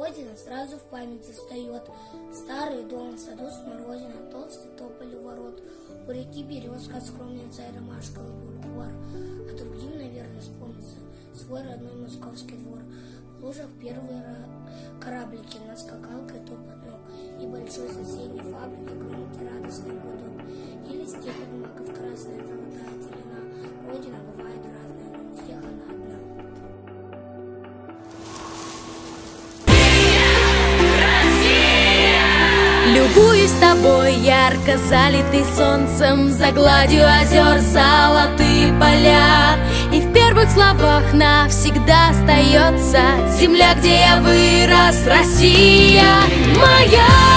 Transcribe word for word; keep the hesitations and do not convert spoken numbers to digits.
Родина сразу в памяти встает. Старый дом, в саду смородина, толстый тополь у ворот. У реки березка, скромница и ромашковый бульвар. А другим, наверное, вспомнится свой родной московский двор. В лужах первые кораблики, над скакалкой топот ног. И большой соседней фабрики громкий радостный гудок. Или степень маков красная, золотая целина. Родина бывает разная, но у всех она одна. Любуюсь тобой, ярко залитый солнцем, за гладью озер золотые поля. И в первых словах навсегда остается земля, где я вырос, Россия моя.